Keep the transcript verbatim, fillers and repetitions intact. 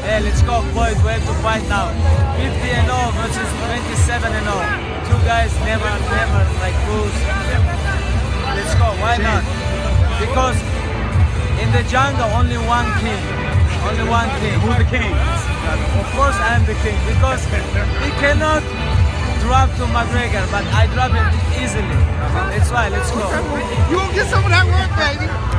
Hey, let's go, Floyd. Where to fight now? fifty and oh versus twenty-seven and oh. Two guys never, never like lose. Let's go. Why not? Because in the jungle, only one king. Only one king. Who's the king? Of course, I am the king because he cannot drop to McGregor, but I drop him easily. That's why. Let's go. You gonna get some of that work, baby.